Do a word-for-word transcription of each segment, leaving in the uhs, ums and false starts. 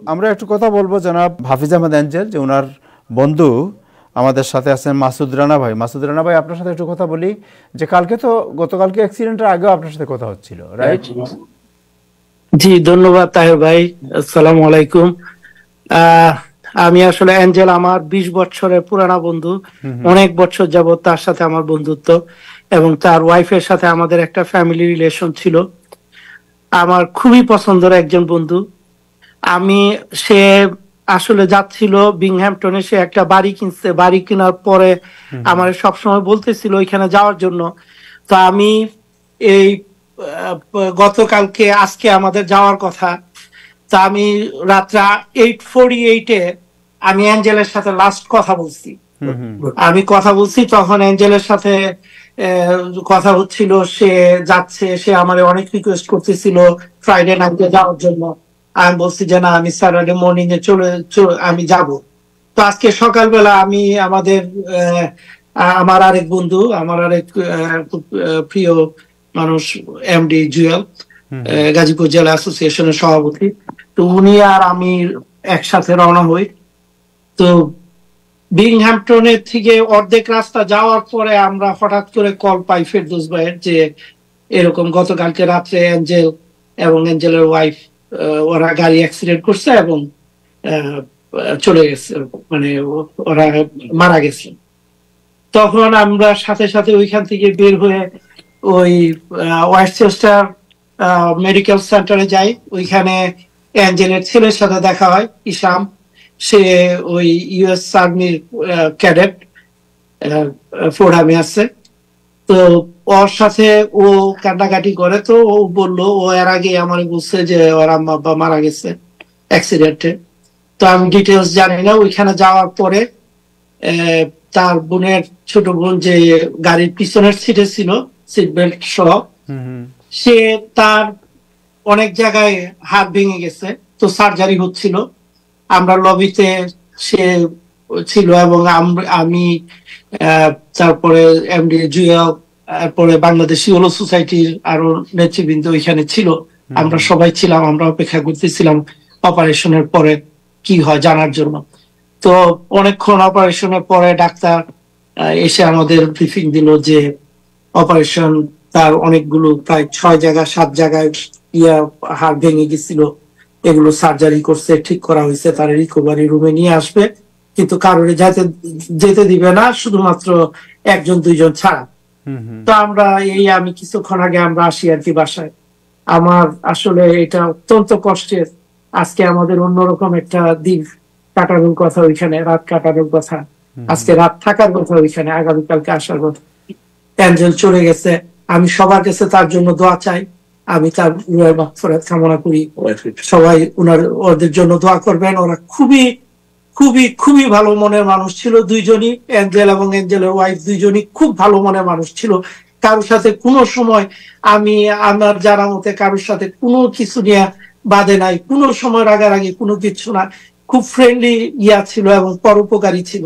আমরা একটু কথা বলবো জনাব হাফিজ আহমেদ এঞ্জেল, যে ওনার বন্ধু আমাদের সাথে আছেন মাসুদ রানা ভাই। মাসুদ রানা ভাই, আপনার সাথে একটু কথা বলি, যে কালকে তো গতকালকে অ্যাক্সিডেন্টের আগেও আপনার সাথে কথা হচ্ছিল, রাইট? জি, ধন্যবাদ তাহের ভাই। আসসালামু আলাইকুম। আহ আমি আসলে এঞ্জেল আমার বিশ বছরের পুরানা বন্ধু, অনেক বছর যাবত তার সাথে আমার বন্ধুত্ব, এবং তার ওয়াইফের সাথে আমাদের একটা ফ্যামিলি রিলেশন ছিল। আমার খুবই পছন্দের একজন বন্ধু। আমি সে আসলে যাচ্ছিল বিংহ্যাম্পটনে, সে একটা বাড়ি কিনছে, বাড়ি কেনার পরে আমার সবসময় বলতেছিল ওইখানে যাওয়ার জন্য। তো আমি এই গতকালকে আজকে আমাদের যাওয়ার কথা, তা আমি রাত্রে এইট ফোরটি এইটে আমি অ্যাঞ্জেলের সাথে লাস্ট কথা বলছি। আমি কথা বলছি তখন অ্যাঞ্জেলের সাথে কথা হচ্ছিল, সে যাচ্ছে, সে আমার অনেক রিকোয়েস্ট করতেছিল ফ্রাইডে নাইটে যাওয়ার জন্য। আমি বলছি যে না, আমি স্যাটারডে মর্নিং এ চলে আমি যাব। তো আজকে সকালবেলা আমি আমাদের আমার আরেক বন্ধু, আমার আরেক প্রিয় মানুষ এমডি জুয়েল, গাজীপুর জেলা অ্যাসোসিয়েশনের সভাপতি, তো উনি আর আমি একসাথে রওনা হই। তো বিংহ্যাম্পটনের থেকে অর্ধেক রাস্তা যাওয়ার পরে আমরা হঠাৎ করে কল পাই ফেরদৌস ভাইয়ের, যে এরকম গতকালকে রাত্রে এঞ্জেল এবং এঞ্জেলের ওয়াইফ ওরা গাড়ি অ্যাক্সিডেন্ট করছে এবং চলে গেছে, মানে ওরা মারা গেছে। তখন আমরা সাথে সাথে ওইখান থেকে বের হয়ে ওই ওয়েস্টচেস্টার মেডিকেল সেন্টারে যাই। ওইখানে অ্যাঞ্জেলের ছেলের সাথে দেখা হয়, ইসাম। সে ওই ইউএস আর্মির ক্যাডেট, ফোর্ডহামে আছে। তো ওর সাথে ও কান্নাকাটি করে, তো ও বললো, ও এর আগে আমার বলছে যে ওর আম্মা আব্বা মারা গেছে অ্যাক্সিডেন্টে। তো আমি ডিটেলস জানি না। ওইখানে যাওয়ার পরে তার বোনের ছোট বোন যে গাড়ির পিছনের সিটে ছিল, সিট বেল্ট সহ, সে তার অনেক জায়গায় হাত ভেঙে গেছে, তো সার্জারি হচ্ছিল। আমরা লবিতে সে ছিল এবং আমি, তারপরে এমডি জুয়েল, তারপরে বাংলাদেশি ওলো সোসাইটির আরো নেতৃবৃন্দ ওইখানে ছিল। আমরা সবাই ছিলাম, আমরা অপেক্ষা করতেছিলাম অপারেশনের পরে কি হয় জানার জন্য। তো অনেকক্ষণ অপারেশনের পরে ডাক্তার এসে আমাদের ব্রিফিং দিল যে অপারেশন, তার অনেকগুলো প্রায় ছয় জায়গা সাত জায়গায় ইয়া হাড় ভেঙে গেছিল, এগুলো সার্জারি করছে, ঠিক করা হয়েছে, তার রিকভারি রুমে নিয়ে আসবে, কিন্তু কারোর যাইতে যেতে দিবে না, শুধুমাত্র একজন দুইজন ছাড়া। তো আমরা এই আমি কিছুক্ষণ আগে আমরা আসি আর কি বাসায়। আমার আসলে এটা অত্যন্ত কষ্টের। আজকে আমাদের অন্যরকম একটা দিন কাটানোর কথা, ওইখানে রাত কাটানোর কথা, আজকে রাত থাকার কথা ওইখানে, আগামীকালকে আসার কথা। অ্যাঞ্জেল চলে গেছে, আমি সবার কাছে তার জন্য দোয়া চাই, আমি তার মাগফিরাত কামনা করি। সবাই ওনার ওদের জন্য দোয়া করবেন। ওরা খুবই খুবই খুবই ভালো মনের মানুষ ছিল দুইজনই, অ্যাঞ্জেল এবং অ্যাঞ্জেলের ওয়াইফ দুইজনই খুব ভালো মনের মানুষ ছিল। কারোর সাথে কোনো সময় আমি আমার জানা মতে কারোর সাথে কোনো কিছু নিয়ে বাধে নাই, কোনো সময় রাগারাগি কোনো কিছু না, খুব ফ্রেন্ডলি ইয়া ছিল এবং পরোপকারী ছিল।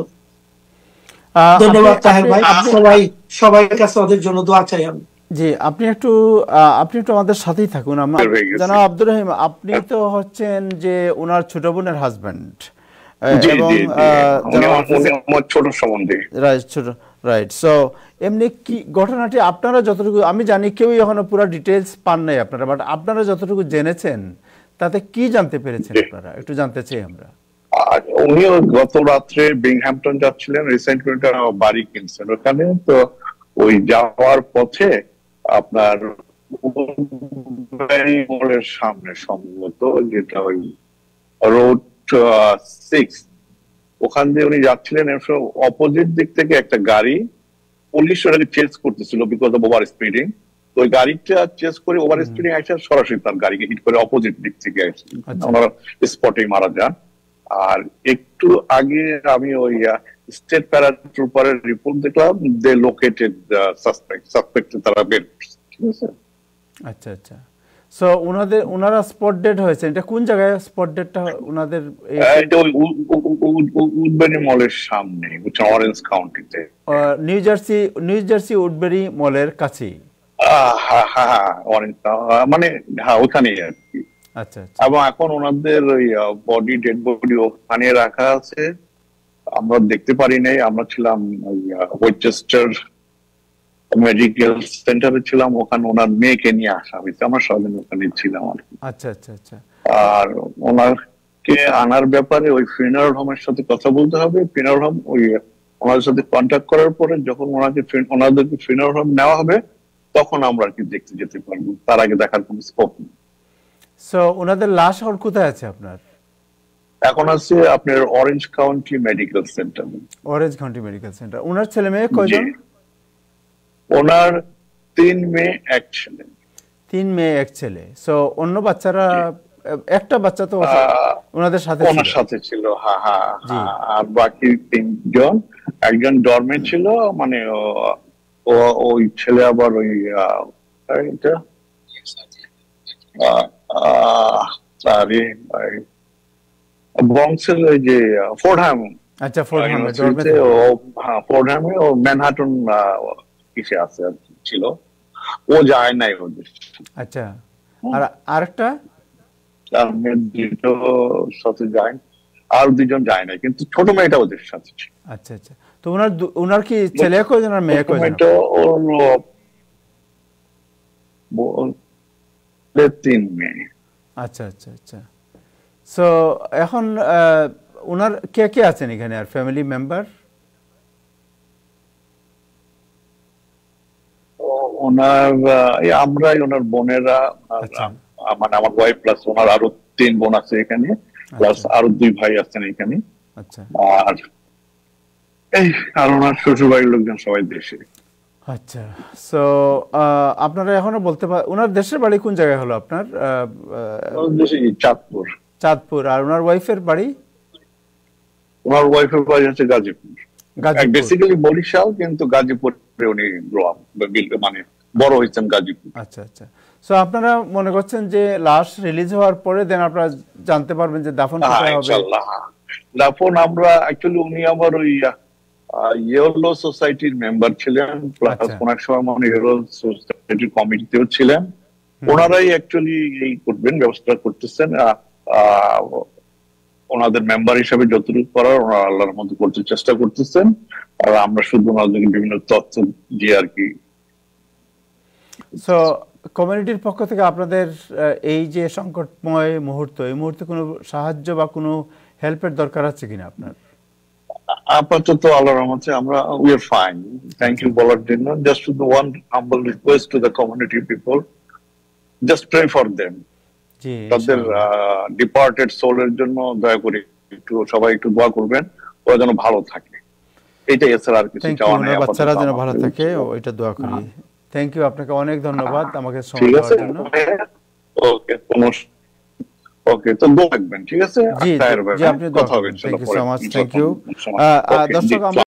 ধন্যবাদ তাহের ভাই, সবাই সবার কাছে ওদের জন্য দোয়া চাই আমি। জি, আপনি একটু আপনি একটু আমাদের সাথেই থাকুন। জানাব আব্দুর রহিম, আপনি তো হচ্ছেন যে ওনার ছোট বোনের হাজবেন্ড, এবং ছোট সম্বন্ধে রাইট ছোট রাইট সো এমনি কি ঘটনাটি আপনারা যতটুকু, আমি জানি কেউই এখনো পুরো ডিটেইলস পান নাই আপনারা, বাট আপনারা যতটুকু জেনেছেন তাতে কি জানতে পেরেছেন আপনারা, একটু জানতে চাই আমরা। উনিও গত রাত্রে বিংহ্যাম্পটন যাচ্ছিলেন, রিসেন্টলি একটা বাড়ি কিনছেন ওখানে। তো ওই যাওয়ার পথে আপনার মোড়ের সামনে সম্ভবত যেটা ওই রোড সিক্স, ওখান দিয়ে উনি যাচ্ছিলেন, অপোজিট দিক থেকে একটা গাড়ি পুলিশ ওটাকে চেস করতেছিল বিকজ অফ ওভার স্পিডিং। তো ওই গাড়িটা চেস করে ওভার স্পিডিং আসে, সরাসরি তার গাড়িকে হিট করে অপোজিট দিক থেকে আসে, ওনারা স্পটে মারা যান। আর একটু আগে আমি ওই স্টেট প্যারাট্রুপারের রিপোর্ট দেখলাম, দে লোকেটেড সাসপেক্ট, সাসপেক্ট তারা বের করছে। ঠিক আছে, আচ্ছা আচ্ছা। সো ওনাদের ওনারা স্পট ডেড হয়েছে, এটা কোন জায়গায় স্পট ডেডটা ওনাদের? এটা ওই উডবেরি মলের সামনে, অরেঞ্জ কাউন্টিতে, New Jersey New Jersey Woodbury মলের কাছেই। হ্যাঁ হ্যাঁ, অরেঞ্জ মানে হ্যাঁ ওখানেই আর কি। আচ্ছা আচ্ছা। এবং এখন ওনাদের ওই বডি ডেড বডি ওখানে রাখা আছে, আমরা দেখতে পারি নাই। আমরা ছিলাম ওয়েস্টচেস্টার মেডিকেল সেন্টারে ছিলাম, ওখানে ওনার মেয়েকে নিয়ে আসা হয়েছে, আমরা সবাই ওখানে ছিলাম আর কি। আচ্ছা আচ্ছা আচ্ছা। আর ওনারকে আনার ব্যাপারে ওই ফিনারাল হোমের সাথে কথা বলতে হবে। ফিনারাল হোম ওই ওনাদের সাথে কন্ট্যাক্ট করার পরে যখন ওনাকে ওনাদেরকে ফিনারাল হোম নেওয়া হবে তখন আমরা আর কি দেখতে যেতে পারবো, তার আগে দেখার কোনো স্কোপ নেই। সো ওনাদের লাশ এখন কোথায় আছে আপনার? এখন আছে আপনার Orange County Medical Center. Orange County Medical Center. ওনার ছেলে মেয়ে কয়জন? ওনার তিন মেয়ে এক ছেলে। তিন মেয়ে এক ছেলে। সো অন্য বাচ্চারা, একটা বাচ্চা তো ওনাদের সাথে ছিল? ওনার সাথে ছিল, হ্যাঁ হ্যাঁ। আর বাকি তিনজন, একজন ডরমে ছিল, মানে ওই ছেলে আবার ওই এটা ব্রঙ্কসের ওই যে ফোর্ডহ্যাম। আচ্ছা, ফোর্ডহ্যামে হ্যাঁ, ফোর্ডহ্যামে ও ম্যানহাটন কিসে আছে ছিল, ও যায় নাই ওদের। আচ্ছা। আর আরেকটা সাথে যায়, আর দুজন যায় না, কিন্তু ছোট মেয়েটা ওদের সাথে ছিল। আচ্ছা আচ্ছা। তো ওনার ওনার কি ছেলে কয়জন আর মেয়ে কয়জন? তিন মেয়ে। আচ্ছা আচ্ছা আচ্ছা। সো এখন ওনার কে কে আছেন এখানে আর ফ্যামিলি মেম্বার? ওনার আমরাই, ওনার বোনেরা, মানে আমার ওয়াইফ প্লাস ওনার আরো তিন বোন আছে এখানে, প্লাস আরো দুই ভাই আছেন এখানে। আচ্ছা। আর এই আর ওনার শ্বশুর বাড়ির লোকজন সবাই দেশে। আচ্ছা। সো আপনারা এখনো বলতে পারেন ওনার দেশের বাড়ি কোন জায়গায় হলো আপনার? চাঁদপুর। চাঁদপুর। আর ওনার ওয়াইফের বাড়ি? ওনার ওয়াইফের বাড়ি হচ্ছে গাজীপুর। বেসিক্যালি বরিশাল, কিন্তু গাজীপুরে উনি মানে বড় হয়েছেন গাজীপুর। আচ্ছা আচ্ছা। সো আপনারা মনে করছেন যে লাশ রিলিজ হওয়ার পরে দেন আপনারা জানতে পারবেন যে দাফন কোথায় হবে? ইনশাআল্লাহ দাফন আমরা অ্যাকচুয়ালি, উনি আবার ওই ইয়েলো সোসাইটির মেম্বার ছিলেন, প্লাস কোন সময় মানে ইয়েলো সোসাইটির কমিটিতেও ছিলেন। ওনারাই অ্যাকচুয়ালি এই করবেন, ব্যবস্থা করতেছেন। ওনাদের মেম্বার হিসাবে যতটুকু করার ওনারা আল্লাহর মধ্যে করতে চেষ্টা করতেছেন, আর আমরা শুধু ওনাদেরকে বিভিন্ন তথ্য দিয়ে আর কি। সো কমিউনিটির পক্ষ থেকে আপনাদের এই যে সংকটময় মুহূর্ত, এই মুহূর্তে কোনো সাহায্য বা কোনো হেল্পের দরকার আছে কিনা আপনার? আপাতত আল্লাহর রহমতে আমরা we are fine, thank you বলার জন্য। Just to the one humble request to the community people, just pray for them. তাদের ডিপার্টেড সোলের জন্য দয়া করে একটু সবাই একটু দোয়া করবেন, ওরা যেন ভালো থাকে। এটাই এছাড়া আর কিছু চাওয়া নেই। বাচ্চারা যেন ভালো থাকে, ওইটা দোয়া করি। থ্যাংক ইউ, আপনাকে অনেক ধন্যবাদ আমাকে সময় দেওয়ার জন্য। ওকে, কোনো ওকে, তো দোয়া রাখবেন, ঠিক আছে? জি জি, আপনি দোয়া করবেন। Thank you so much. Thank you. দর্শক, আমরা